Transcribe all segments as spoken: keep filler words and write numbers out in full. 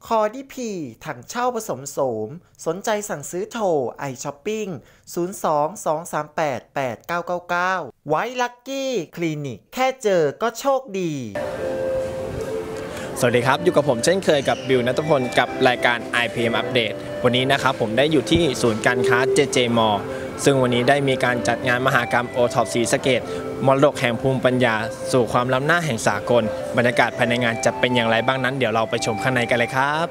คอดีพีถังเช่าผสมโสมสนใจสั่งซื้อโทรไอช้อปปิ้งศูนย์ สอง สอง สาม แปด แปด เก้า เก้า เก้าไว้ลัคกี้คลินิกแค่เจอก็โชคดีสวัสดีครับอยู่กับผมเช่นเคยกับบิวณัฐพลกับรายการ ไอ พี เอ็ม Update วันนี้นะครับผมได้อยู่ที่ศูนย์การค้า เจ เจ Mall ซึ่งวันนี้ได้มีการจัดงานมหกรรม โอ ท็อป ศรีสะเกษมรดกแห่งภูมิปัญญาสู่ความล้ำหน้าแห่งสากลบรรยากาศภายในงานจะเป็นอย่างไรบ้างนั้นเดี๋ยวเราไปชมข้างในกันเลยครับ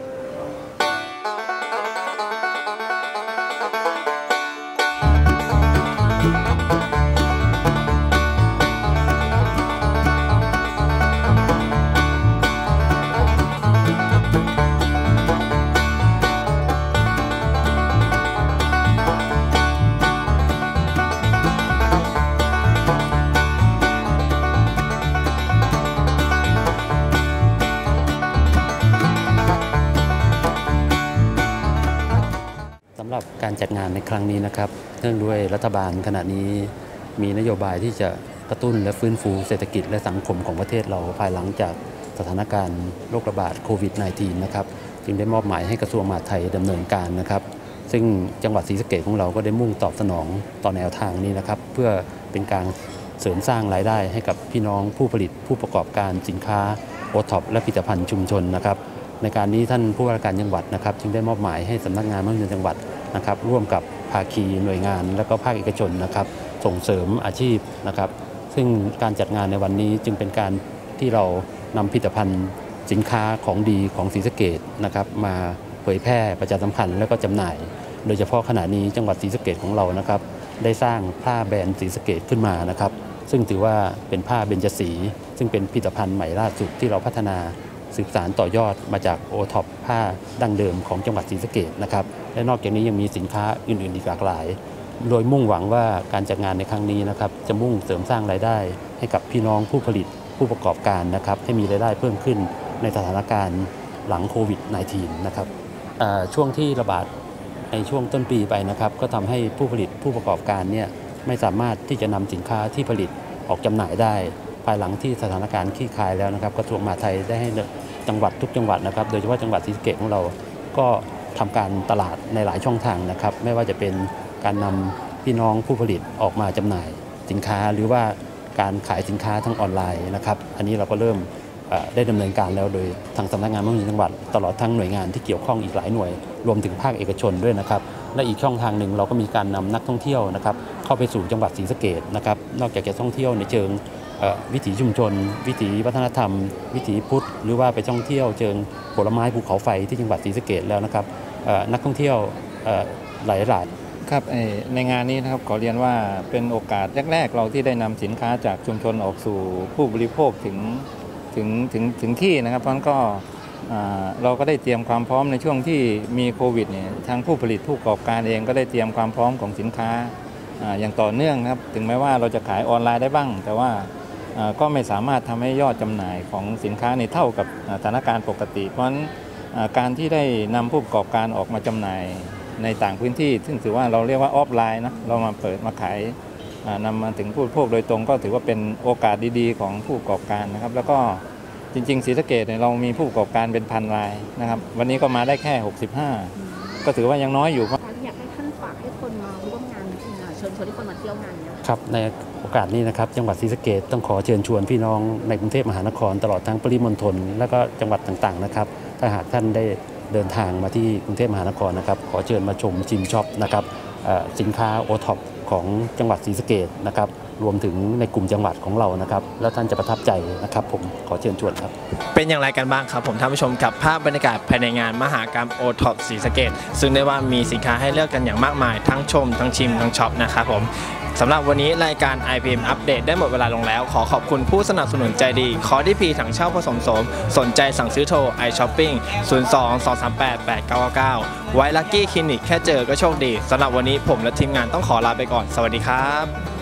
สำหรับการจัดงานในครั้งนี้นะครับเนื่องด้วยรัฐบาลขณะนี้มีนโยบายที่จะกระตุ้นและฟื้นฟูเศรษฐกิจและสังคมของประเทศเราภายหลังจากสถานการณ์โรคระบาดโควิด สิบเก้า นะครับจึงได้มอบหมายให้กระทรวงมหาดไทยดำเนินการนะครับซึ่งจังหวัดศรีสะเกษของเราก็ได้มุ่งตอบสนองต่อแนวทางนี้นะครับเพื่อเป็นการเสริมสร้างรายได้ให้กับพี่น้องผู้ผลิตผู้ประกอบการสินค้าโอท็อปและผลิตภัณฑ์ชุมชนนะครับในการนี้ท่านผู้ว่าราชการจังหวัดนะครับจึงได้มอบหมายให้สำนักงานพัฒนาจังหวัดนะครับร่วมกับภาคีหน่วยงานและก็ภาคเอกชนนะครับส่งเสริมอาชีพนะครับซึ่งการจัดงานในวันนี้จึงเป็นการที่เรานำผลิตภัณฑ์สินค้าของดีของศรีสะเกษนะครับมาเผยแพร่ประชาสัมพันธ์และก็จำหน่ายโดยเฉพาะขณะนี้จังหวัดศรีสะเกษของเรานะครับได้สร้างผ้าแบรนด์ศรีสะเกษขึ้นมานะครับซึ่งถือว่าเป็นผ้าเบญจศรีซึ่งเป็นผลิตภัณฑ์ใหม่ล่าสุดที่เราพัฒนาสืบสานต่อยอดมาจากโอท็อปผ้าดั้งเดิมของจังหวัดศรีสะเกษนะครับและนอกจากนี้ยังมีสินค้าอื่นๆอีกหลากหลายโดยมุ่งหวังว่าการจัดงานในครั้งนี้นะครับจะมุ่งเสริมสร้างรายได้ให้กับพี่น้องผู้ผลิตผู้ประกอบการนะครับให้มีรายได้เพิ่มขึ้นในสถานการณ์หลังโควิด สิบเก้า นะครับช่วงที่ระบาดในช่วงต้นปีไปนะครับก็ทำให้ผู้ผลิตผู้ประกอบการเนี่ยไม่สามารถที่จะนำสินค้าที่ผลิตออกจำหน่ายได้ภายหลังที่สถานการณ์คลี่คลายแล้วนะครับกระทรวงมหาดไทยได้ให้จังหวัดทุกจังหวัดนะครับโดยเฉพาะจังหวัดศรีสะเกษของเราก็ทำการตลาดในหลายช่องทางนะครับไม่ว่าจะเป็นการนำพี่น้องผู้ผลิตออกมาจำหน่ายสินค้าหรือว่าการขายสินค้าทางออนไลน์นะครับอันนี้เราก็เริ่มได้ดำเนินการแล้วโดยทางสำนักงานพัฒนาจังหวัดตลอดทั้งหน่วยงานที่เกี่ยวข้องอีกหลายหน่วยรวมถึงภาคเอกชนด้วยนะครับและอีกช่องทางหนึ่งเราก็มีการนำนักท่องเที่ยวนะครับเข้าไปสู่จังหวัดศรีสะเกษนะครับนอกจากจะท่องเที่ยวในเชิงวิถีชุมชนวิถีวัฒนธรรมวิถีพุทธหรือว่าไปท่องเที่ยวเชิงผลไม้ภูเขาไฟที่จังหวัดศรีสะเกษแล้วนะครับนักท่องเที่ยวหลายหลายครับในงานนี้นะครับขอเรียนว่าเป็นโอกาสแรกๆเราที่ได้นำสินค้าจากชุมชนออกสู่ผู้บริโภคถึงถึงถึงถึงที่นะครับเพราะฉะนั้นก็เราก็ได้เตรียมความพร้อมในช่วงที่มีโควิดเนี่ยทางผู้ผลิตผู้ประกอบการเองก็ได้เตรียมความพร้อมของสินค้าอย่างต่อเนื่องนะครับถึงแม้ว่าเราจะขายออนไลน์ได้บ้างแต่ว่าก็ไม่สามารถทำให้ยอดจำหน่ายของสินค้าในเท่ากับสถานการณ์ปกติเพราะฉะนั้นการที่ได้นำผู้ประกอบการออกมาจำหน่ายในต่างพื้นที่ซึ่งถือว่าเราเรียกว่าออฟไลน์นะเรามาเปิดมาขายนำมาถึงผู้บริโภคโดยตรงก็ถือว่าเป็นโอกาสดีๆของผู้ประกอบการนะครับแล้วก็จริงๆศรีสะเกษเนี่ยเรามีผู้ประกอบการเป็นพันรายนะครับวันนี้ก็มาได้แค่หกสิบห้าก็ถือว่ายังน้อยอยู่ครับอยากให้ท่านฝากให้คนมาร่วมงานเชิญชวนให้คนมาเที่ยวงานนี้ครับในโอกาสนี้นะครับจังหวัดศรีสะเกษต้องขอเชิญชวนพี่น้องในกรุงเทพมหานครตลอดทั้งปริมณฑลและก็จังหวัดต่างๆนะครับถ้าหากท่านได้เดินทางมาที่กรุงเทพมหานครนะครับขอเชิญมาชมชิมช็อปนะครับสินค้าโอท็อปของจังหวัดศรีสะเกษนะครับรวมถึงในกลุ่มจังหวัดของเรานะครับแล้วท่านจะประทับใจนะครับผมขอเชิญชวนครับเป็นอย่างไรกันบ้างครับผมท่านผู้ชมกับภาพบรรยากาศภายในงานมหกรรมโอท็อปศรีสะเกษซึ่งได้ว่ามีสินค้าให้เลือกกันอย่างมากมายทั้งชมทั้งชิมทั้งช็อปนะครับผมสำหรับวันนี้รายการ ไอ พี เอ็ม อัปเดตได้หมดเวลาลงแล้วขอขอบคุณผู้สนับสนุนใจดีคอดีพีถังเช่าผสมโสมสนใจสั่งซื้อโทรไอช้อปปิ้งศูนย์ สอง สอง สาม แปด แปด เก้า เก้าไว้ลัคกี้คลินิกแค่เจอก็โชคดีสำหรับวันนี้ผมและทีมงานต้องขอลาไปก่อนสวัสดีครับ